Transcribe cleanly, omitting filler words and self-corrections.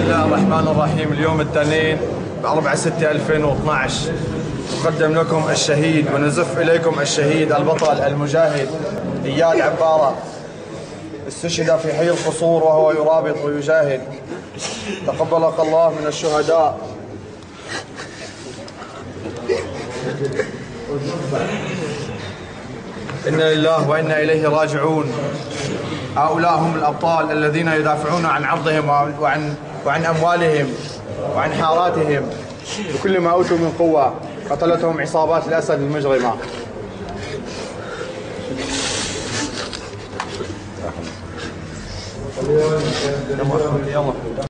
الله الرحمن الرحيم. اليوم الاثنين ب4/6/2012 نقدم لكم الشهيد ونزف إليكم الشهيد البطل المجاهد إياد عبارة. استشهد في حي القصور وهو يرابط ويجاهد. تقبلك الله من الشهداء. إنا لله وإنا إليه راجعون. هؤلاء هم الأبطال الذين يدافعون عن عرضهم وعن أموالهم وعن حاراتهم بكل ما أوتوا من قوة. قتلتهم عصابات الأسد المجرمة. يلا